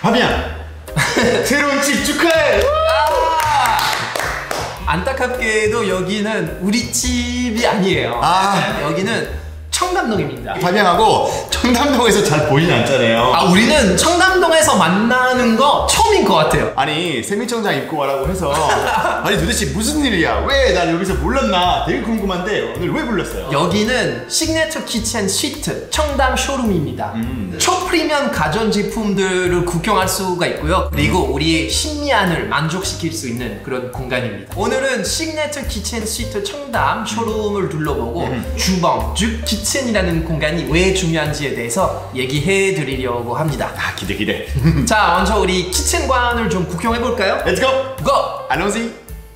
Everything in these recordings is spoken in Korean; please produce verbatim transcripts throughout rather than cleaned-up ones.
파비앙! 새로운 집 축하해! 안타깝게도 여기는 우리 집이 아니에요. 아. 여기는 청담동입니다. 파비앙하고 청담동에서 잘 보이진 않잖아요. 아, 우리는 청담동에서 만나는 거 처음인 것 같아요. 아니 세미청장 입고 와라고 해서 아니 도대체 무슨 일이야? 왜 난 여기서 몰랐나? 되게 궁금한데 오늘 왜 불렀어요? 여기는 시그니처 키친 스위트 청담 쇼룸입니다. 음. 초프리미엄 가전제품들을 구경할 수가 있고요. 그리고 우리의 심리안을 만족시킬 수 있는 그런 공간입니다. 오늘은 시그니처 키친 스위트 청담 쇼룸을 둘러보고 음. 주방, 즉 키친이라는 공간이 왜 중요한지에 대해서 얘기해 드리려고 합니다. 아 기대 기대. 자, 먼저 우리 키친관을 좀 구경해 볼까요? Let's go! Go! 안녕하세요.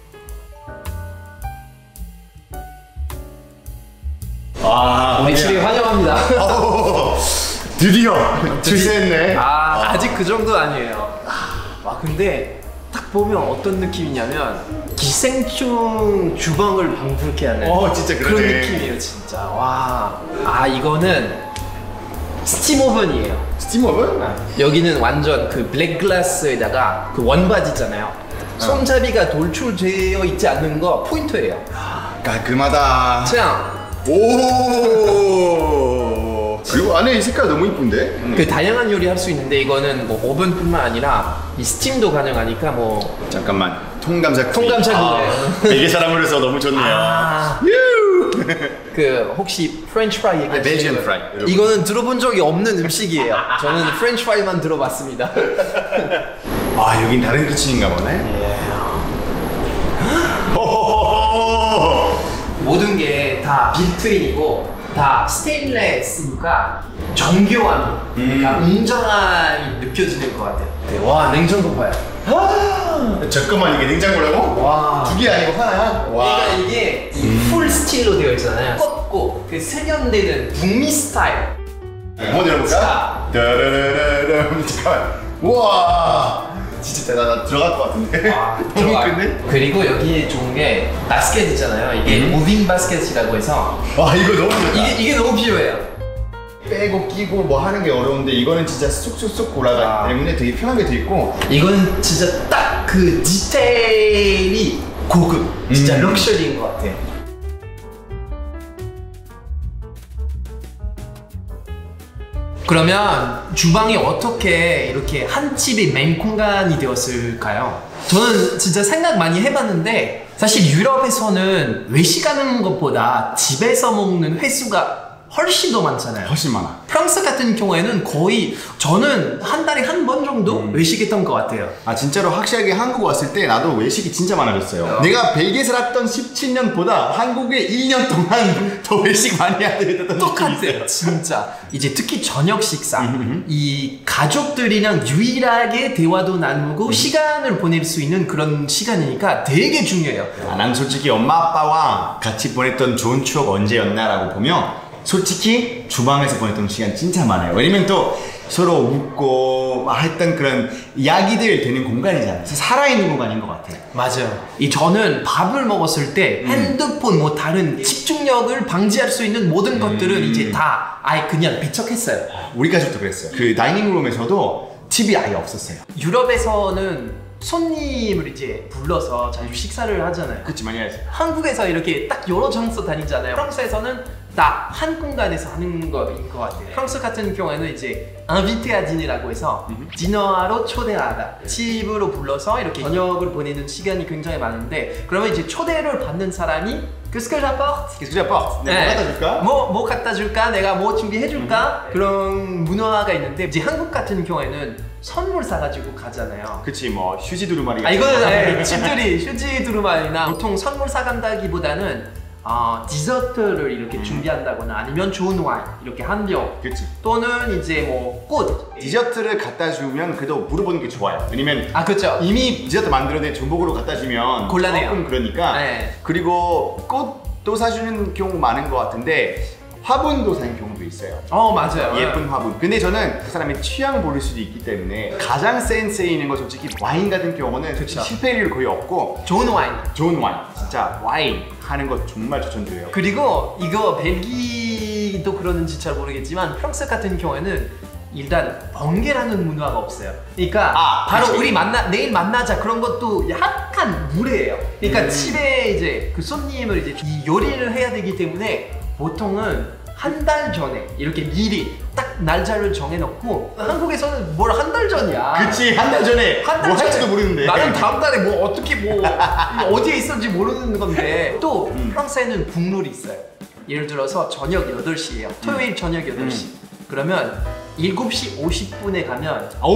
와, 우리 집에 환영합니다. 오, 드디어 출세했네. 아, 아직 그 정도 아니에요. 와, 근데 딱 보면 어떤 느낌이냐면 기생충 주방을 방불케 하는 어, 진짜 그러네. 그런 느낌이에요, 진짜. 와, 아 이거는 스팀 오븐이에요. 스팀 오븐? 아, 여기는 완전 그 블랙 글라스에다가 그 원바지 있잖아요. 손잡이가 돌출되어 있지 않는 거 포인트예요. 깔끔하다. 그냥 오. 그리고 안에 이 색깔 너무 이쁜데? 그 다양한 요리 할 수 있는데 이거는 뭐 오븐뿐만 아니라 이 스팀도 가능하니까 뭐 잠깐만 통감자구이. 통감자구이에요. 아, 되게 사람으로서 너무 좋네요. 아, 그 혹시 프렌치 프라이 얘기해 아, 벨지안 주시고요. 프라이. 여러분. 이거는 들어본 적이 없는 음식이에요. 저는 프렌치 프라이만 들어봤습니다. 아 여긴 다른 키친인가 보네. 모든 게 다 빌트인이고 다 스테인레스니까 정교함, 그러니까 음. 웅장함이 느껴지는 것 같아요. 네, 와, 냉장고 봐요. 잠깐만 이게 냉장고라고? 와, 두 개 아니고 하나야? 그러니까 이게 풀 스틸로 되어 있잖아요. 꺾고 그 세련되는 북미 스타일. 한번 열어볼까? 따라라라람. 잠깐만. 우와 진짜 대단하다. 들어갈 것 같은데. 와, 너무 들어가요. 큰데? 그리고 여기에 좋은 게 바스켓 있잖아요. 이게 음. 무빙 바스켓이라고 해서 와 이거 너무 좋다. 이게, 이게 너무 필요해요. 빼고 끼고 뭐 하는 게 어려운데 이거는 진짜 쑥쑥쑥 올라가기 아. 때문에 되게 편하게 돼 있고. 이거는 진짜 딱 그 디테일이 고급, 진짜 음. 럭셔리인 것 같아요. 그러면 주방이 어떻게 이렇게 한 집의 메인 공간이 되었을까요? 저는 진짜 생각 많이 해봤는데 사실 유럽에서는 외식하는 것보다 집에서 먹는 횟수가 훨씬 더 많잖아요. 훨씬 많아. 프랑스 같은 경우에는 거의 저는 한 달에 한 번 정도 음. 외식했던 것 같아요. 아 진짜로 확실하게 한국 왔을 때 나도 외식이 진짜 많아졌어요. 어. 내가 벨기에 살았던 십칠 년보다 한국에 일 년 동안 더 외식 많이 하게 됐던 느낌이 똑같아요, 있어요. 진짜. 이제 특히 저녁 식사, 이 가족들이랑 유일하게 대화도 나누고 음. 시간을 보낼 수 있는 그런 시간이니까 되게 중요해요. 아, 난 솔직히 엄마 아빠와 같이 보냈던 좋은 추억 언제였나라고 보면 솔직히 주방에서 보냈던 시간 진짜 많아요. 왜냐면 또 서로 웃고 막 했던 그런 이야기들 되는 공간이잖아요. 살아있는 공간인 것 같아요. 맞아요. 이 저는 밥을 먹었을 때 음. 핸드폰 뭐 다른 집중력을 방지할 수 있는 모든 음. 것들은 이제 다 아예 그냥 배척했어요. 우리 가족도 그랬어요. 그 다이닝룸에서도 티비 아예 없었어요. 유럽에서는 손님을 이제 불러서 자주 식사를 하잖아요. 그치 많이 하지. 한국에서 이렇게 딱 여러 장소 다니잖아요. 프랑스에서는 딱 한 공간에서 하는 거인 것 같아요. 프랑스 같은 경우에는 이제 인비테 아 디네라고 해서 디너하러 초대하다. 집으로 불러서 이렇게 저녁을 보내는 시간이 굉장히 많은데 그러면 이제 초대를 받는 사람이 Qu'est-ce que j'apporte? Qu'est-ce que j'apporte? 내가 뭐 갖다 줄까? 뭐, 뭐 갖다 줄까? 내가 뭐 준비해 줄까? 그런 문화가 있는데 이제 한국 같은 경우에는 선물 사가지고 가잖아요. 그치 뭐 휴지 두루마리. 아 이거는 네, 집들이 휴지 두루마리나 보통 선물 사간다기보다는 어, 디저트를 이렇게 음. 준비한다거나 아니면 좋은 와인 이렇게 한 병 그치. 또는 이제 뭐 꽃. 디저트를 갖다 주면 그래도 물어보는 게 좋아요. 왜냐면 아 그렇죠. 이미 디저트 만들어낸 전복으로 갖다 주면 곤란해요. 조금 그러니까. 네. 그리고 꽃도 사주는 경우 많은 것 같은데 화분도 사는 경우도 있어요. 어 맞아요. 예쁜 화분. 근데 저는 그 사람의 취향 모를 수도 있기 때문에 가장 센스 있는 거 솔직히 와인 같은 경우는 그쵸. 실패율 거의 없고 좋은 와인. 좋은 와인. 진짜 와인 하는 거 정말 추천드려요. 그리고 이거 벨기도 그러는지 잘 모르겠지만 프랑스 같은 경우에는 일단 번개라는 문화가 없어요. 그러니까 아, 바로 그치. 우리 만나 내일 만나자 그런 것도 약간 무례해요. 그러니까 음. 집에 이제 그 손님을 이제 이 요리를 해야 되기 때문에 보통은 한 달 전에 이렇게 미리 딱 날짜를 정해놓고 한국에서는 뭘 한 달 전이야. 그치, 한 달 전에 한 달 뭐 전에 할지도 모르는데. 나는 다음 달에 뭐 어떻게 뭐 어디에 있을지 모르는 건데 또 음. 프랑스에는 국룰이 있어요. 예를 들어서 저녁 여덟 시예요. 토요일 저녁 여덟 시. 음. 그러면 일곱 시 오십 분에 가면 오,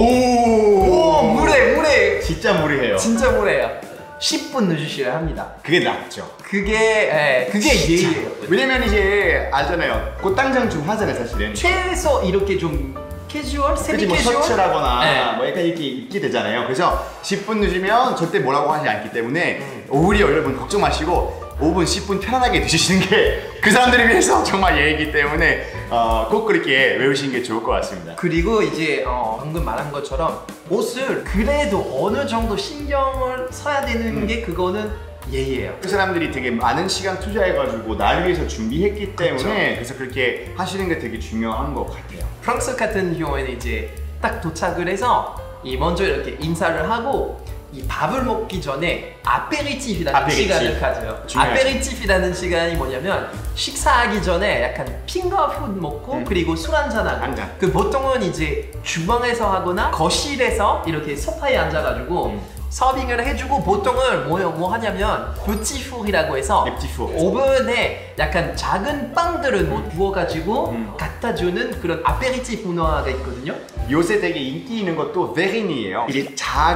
오 무례 무례 진짜 무리해요. 진짜 무례해요. 십 분 늦으셔야 합니다. 그게 낫죠. 그게 예, 그게 예의예요. 왜냐면 이제 알잖아요. 꽃당장 좀 하잖아요, 사실은. 최소 이렇게 좀 캐주얼, 세미 그치, 뭐 캐주얼 셔츠라거나 네. 뭐 약간 이렇게 입게 되잖아요. 그래서 십 분 늦으면 절대 뭐라고 하지 않기 때문에 음. 오히려 여러분 걱정 마시고 오 분, 십 분 편안하게 드시는 게 그 사람들을 위해서 정말 예의이기 때문에 어, 꼭 그렇게 외우시는 게 좋을 것 같습니다. 그리고 이제 어, 방금 말한 것처럼 옷을 그래도 어느 정도 신경을 써야 되는 음. 게 그거는 예의예요. 그 사람들이 되게 많은 시간 투자해가지고 나를 위해서 준비했기 때문에 그쵸. 그래서 그렇게 하시는 게 되게 중요한 것 같아요. 프랑스 같은 경우에는 이제 딱 도착을 해서 이 먼저 이렇게 인사를 하고 이 밥을 먹기 전에 아페리티프라는 아페리티프. 시간을 가져요. 중요하죠. 아페리티프라는 시간이 뭐냐면 식사하기 전에 약간 핑거푸드 먹고 음. 그리고 술 한잔 하고 한 잔. 그 보통은 이제 주방에서 하거나 거실에서 이렇게 소파에 앉아가지고 음. 서빙을 해주고 보통은 뭐, 뭐 하냐면 뷰티풀이라고 해서 뷰티풀. 오븐에 약간 작은 빵들을 뭐 구워가지고 음. 갖다 주는 그런 아페리티프 문화가 있거든요. 요새 되게 인기 있는 것도 베린이에요. 이게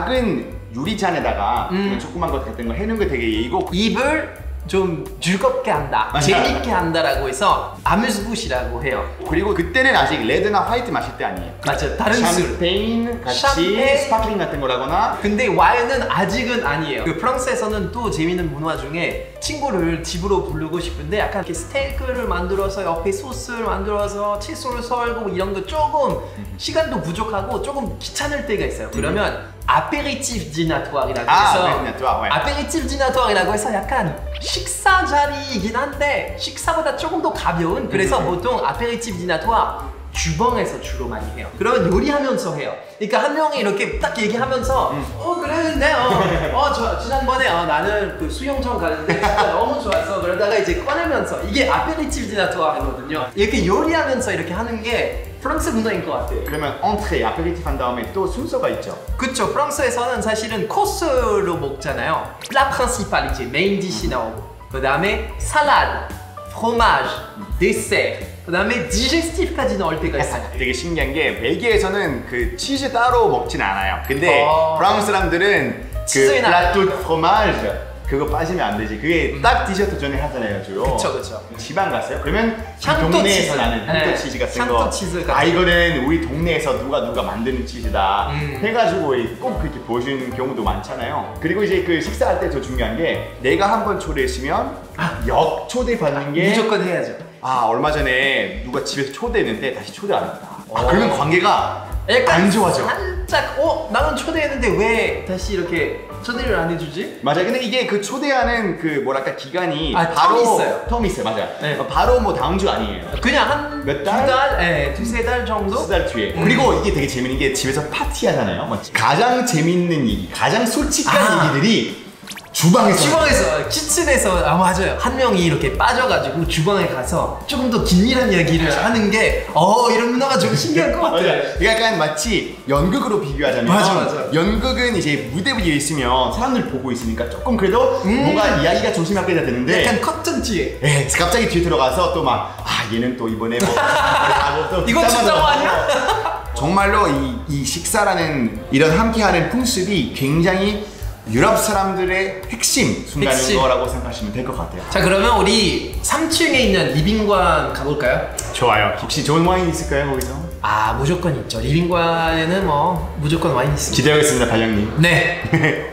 작은 유리잔에다가 음. 그런 조그만 것 같은 거 해놓은 게 되게 예의고 입을 좀 즐겁게 한다, 맞아요. 재밌게 한다라고 해서 아뮤스부시라고 해요. 그리고 그때는 아직 레드나 화이트 마실 때 아니에요. 맞아, 다른 술. 샴페인 같이 샴페인. 스파클링 같은 거라거나 근데 와인은 아직은 아니에요. 그 프랑스에서는 또 재밌는 문화 중에 친구를 집으로 부르고 싶은데 약간 이렇게 스테이크를 만들어서 옆에 소스를 만들어서 채소를 썰고 이런 거 조금 시간도 부족하고 조금 귀찮을 때가 있어요. 그러면 아페리티프 디나토이라고 아, 해서 아페리티프, 네. 아페리티프 디나토이라고 해서 약간 식사 자리이긴 한데 식사보다 조금 더 가벼운 그래서 음. 보통 아페리티프 디나토아 주방에서 주로 많이 해요. 그러면 요리하면서 해요. 그러니까 한 명이 이렇게 딱 얘기하면서 음. 어 그랬는데 어, 어 저 지난번에 어, 나는 그 수영장 가는데 진짜 너무 좋았어. 그러다가 이제 꺼내면서 이게 아페리티프 디나토아거든요. 이렇게 요리하면서 이렇게 하는 게 프랑스 문화인 것 같아요. 그러면 엔트레, 아페리티프 한 다음에 또 순서가 있죠. 그쵸. 프랑스에서는 사실은 코스로 먹잖아요. 플라 프린시팔 이제 메인 디시 나오고 그 다음에 살라드, 프로마지, 데세르 그 다음에 디제스티브까지 넣을 때가 있어요. 되게 신기한 게 벨기에에서는 그 치즈 따로 먹진 않아요. 근데 어. 프랑스 사람들은 그 치즈에 나- 플라투 프로마즈 그거 빠지면 안 되지. 그게 딱 디저트 전에 하잖아요, 주로. 그쵸, 그쵸. 지방 갔어요? 그러면 향토 동네에서 치즈. 나는 향토 네, 치즈 같은 향토 거. 치즈 같은 아 이거는 우리 동네에서 누가 누가 만드는 치즈다. 음. 해가지고 꼭 그렇게 보여주는 경우도 많잖아요. 그리고 이제 그 식사할 때 더 중요한 게 내가 한 번 초대했으면 역 초대 받는 게 무조건 해야죠. 아 얼마 전에 누가 집에서 초대했는데 다시 초대 안 했다. 아, 어. 그러면 관계가 약간 안 좋아져. 살짝 어 나는 초대했는데 왜 다시 이렇게 초대를 안 해주지? 맞아요. 근데 이게 그 초대하는 그 뭐랄까 기간이 아, 바로 텀이 있어요. 텀이 있어요. 맞아요. 네. 어, 바로 뭐 다음 주 아니에요. 그냥 한 몇 두 달? 달, 예, 두세 달 정도? 두 달 뒤에. 음. 그리고 이게 되게 재밌는 게 집에서 파티하잖아요. 맞지? 가장 재밌는 얘기, 가장 솔직한 아. 얘기들이 주방에서. 주방에서 키친에서 아 맞아요 한 명이 이렇게 빠져가지고 주방에 가서 조금 더 긴밀한 이야기를 하는 게 어 이런 문화가 좀 신기할 것 같아요. 맞아요. 이게 약간 마치 연극으로 비교하자면 맞아, 맞아. 연극은 이제 무대 위에 있으면 사람들 보고 있으니까 조금 그래도 음. 뭔가 이야기가 조심하게 돼야 되는데 약간 커튼 뒤에 예, 갑자기 뒤에 들어가서 또 막 아 얘는 또 이번에 뭐 하고 또 이거 뒷담화 진짜 들어가고. 아니야? 정말로 이, 이 식사라는 이런 함께하는 풍습이 굉장히 유럽 사람들의 핵심 순간인 핵심. 거라고 생각하시면 될 것 같아요. 자 그러면 우리 삼 층에 있는 리빙관 가볼까요? 좋아요. 혹시 좋은 와인 있을까요 거기서? 아 무조건 있죠. 리빙관에는 뭐 무조건 와인 있습니다. 기대하겠습니다, 발령님. 네.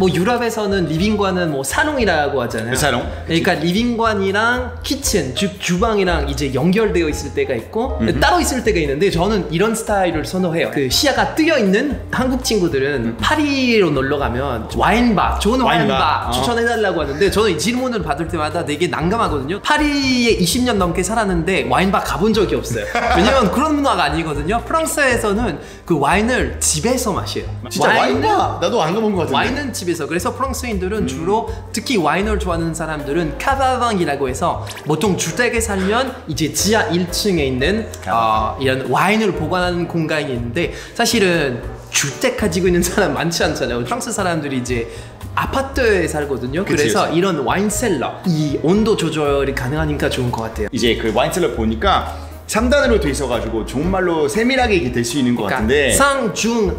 뭐 유럽에서는 리빙관은 뭐 사롱이라고 하잖아요. 사롱. 그러니까 리빙관이랑 키친, 즉 주방이랑 이제 연결되어 있을 때가 있고 음흠. 따로 있을 때가 있는데 저는 이런 스타일을 선호해요. 그 시야가 뜨여 있는 한국 친구들은 음. 파리로 놀러 가면 와인바, 좋은 와인바, 와인바. 어. 추천해달라고 하는데 저는 이 질문을 받을 때마다 되게 난감하거든요. 파리에 이십 년 넘게 살았는데 와인바 가본 적이 없어요. 왜냐면 그런 문화가 아니거든요. 프랑스에서는 그 와인을 집에서 마셔요. 진짜 와인바? 나도 안 가본 것 같은데. 와인은 집에서. 그래서 프랑스인들은 음. 주로 특히 와인을 좋아하는 사람들은 카바방이라고 해서 보통 주택에 살면 이제 지하 일 층에 있는 어, 이런 와인을 보관하는 공간이 있는데 사실은 주택 가지고 있는 사람 많지 않잖아요. 프랑스 사람들이 이제 아파트에 살거든요. 그치, 그래서 그치. 이런 와인셀러, 이 온도 조절이 가능하니까 좋은 것 같아요. 이제 그 와인셀러 보니까 삼 단으로 돼 있어가지고 정말로 세밀하게 될 수 있는 것 그러니까 같은데 상, 중,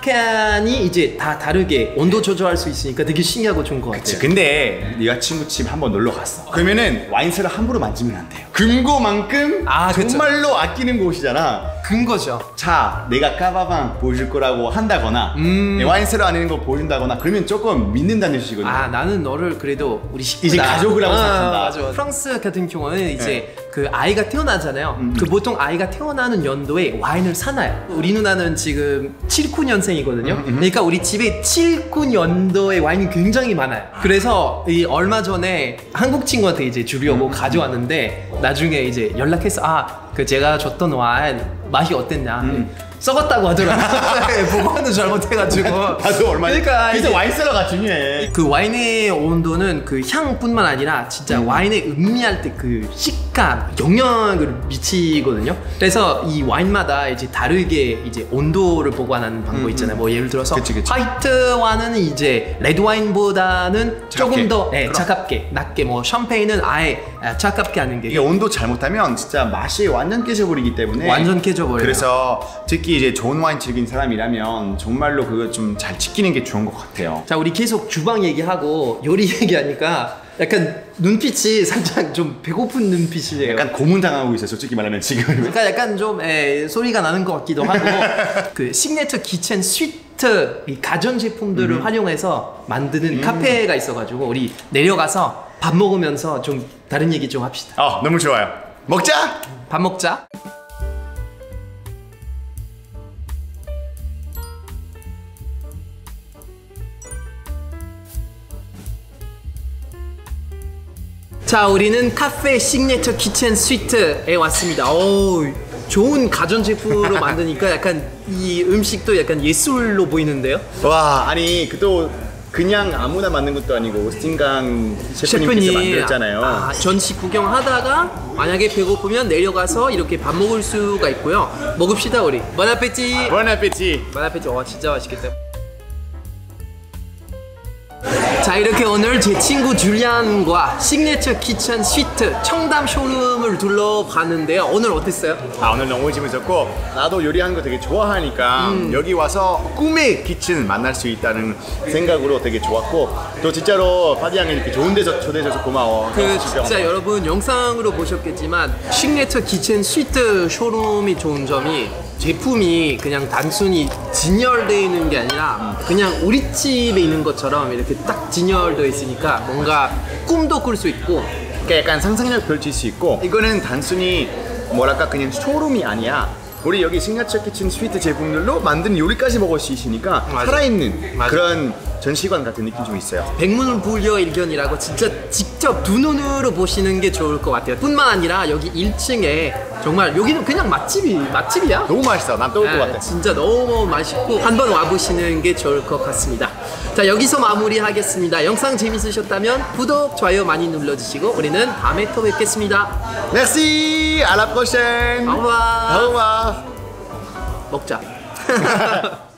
하칸이 이제 다 다르게 온도 조절할 수 있으니까 되게 신기하고 좋은 것 같아요. 그치. 근데 네가 친구 집 한번 놀러 갔어. 그러면은 와인셀러 함부로 만지면 안 돼요. 금고만큼 아, 정말로 그쵸. 아끼는 곳이잖아. 근거죠. 자, 내가 까바방 보여줄 거라고 한다거나 음. 와인셀러 안에 있는 거 보여준다거나 그러면 조금 믿는다는 뜻이거든요. 아, 나는 너를 그래도 우리 식구다. 이제 가족이라고 아, 생각한다. 맞아. 프랑스 같은 경우는 이제 네. 그 아이가 태어나잖아요. 음. 그 보통 아이가 태어나는 연도에 와인을 사놔요. 우리 누나는 지금 칠십구 년생이거든요. 음, 음. 그러니까 우리 집에 칠십구 년도에 와인이 굉장히 많아요. 그래서 이 얼마 전에 한국 친구한테 이제 주려고 음. 가져왔는데 나중에 이제 연락해서 아, 그 제가 줬던 와인 맛이 어땠냐. 음. 썩었다고 하더라고요. 보관을 잘못해가지고. 나도 얼마. 그러니까 그래서 와인셀러가 중요해. 그 와인의 온도는 그 향뿐만 아니라 진짜 음. 와인을 음미할 때 그 식감, 영향을 미치거든요. 그래서 이 와인마다 이제 다르게 이제 온도를 보관하는 방법 있잖아요. 음. 뭐 예를 들어서 그치, 그치. 화이트 와인은 이제 레드 와인보다는 조금 더 네, 차갑게, 낮게. 뭐 샴페인은 아예 차갑게 하는 게. 이게 온도 잘못하면 진짜 맛이 완전 깨져버리기 때문에. 완전 깨져버려요. 그래서 특히 이제 좋은 와인 즐긴 사람이라면 정말로 그거 좀 잘 지키는 게 좋은 것 같아요. 자, 우리 계속 주방 얘기하고 요리 얘기하니까 약간 눈빛이 살짝 좀 배고픈 눈빛이에요. 약간 고문당하고 있어요, 솔직히 말하면 지금. 그러니까 약간 좀 에, 소리가 나는 것 같기도 하고 그 시그니처 키친 스위트 이 가전제품들을 음. 활용해서 만드는 음. 카페가 있어가지고 우리 내려가서 밥 먹으면서 좀 다른 얘기 좀 합시다. 어, 너무 좋아요. 먹자! 밥 먹자. 자, 우리는 카페 시그니처 키친 스위트에 왔습니다. 오, 좋은 가전제품으로 만드니까 약간 이 음식도 약간 예술로 보이는데요? 와, 아니 그또 그냥 아무나 만든 것도 아니고 오스틴강 셰프님께서 만들었잖아요. 아, 전시 구경하다가 만약에 배고프면 내려가서 이렇게 밥 먹을 수가 있고요. 먹읍시다 우리. bon appétit. bon appétit. bon appétit. 와, 진짜 맛있겠다. 자, 이렇게 오늘 제 친구 줄리안과 시그니처 키친 스위트 청담 쇼룸을 둘러봤는데요. 오늘 어땠어요? 아, 오늘 너무 재밌었고 나도 요리하는 거 되게 좋아하니까 음. 여기 와서 꿈의 키친을 만날 수 있다는 생각으로 되게 좋았고 또 진짜로 파디 형이 이렇게 좋은 데서 초대해줘서 고마워. 그 진짜 여러분 영상으로 보셨겠지만 시그니처 키친 스위트 쇼룸이 좋은 점이 제품이 그냥 단순히 진열되어 있는 게 아니라 그냥 우리 집에 있는 것처럼 이렇게 딱 진열되어 있으니까 뭔가 꿈도 꿀 수 있고 그러니까 약간 상상력 펼칠 수 있고 이거는 단순히 뭐랄까 그냥 쇼룸이 아니야. 우리 여기 시그니처 키친 스위트 제품들로 만든 요리까지 먹을 수 있으니까 맞아. 살아있는 맞아. 그런 전시관 같은 느낌 좀 있어요. 백문불여 일견이라고 진짜 직접 두 눈으로 보시는 게 좋을 것 같아요. 뿐만 아니라 여기 일 층에 정말 여기는 그냥 맛집이 맛집이야. 너무 맛있어. 난 또 올 것 같아. 진짜 너무 맛있고 한번 와보시는 게 좋을 것 같습니다. 자, 여기서 마무리하겠습니다. 영상 재밌으셨다면 구독, 좋아요 많이 눌러주시고 우리는 다음에 또 뵙겠습니다. Merci, à la prochaine. Au revoir. Au revoir. 먹자.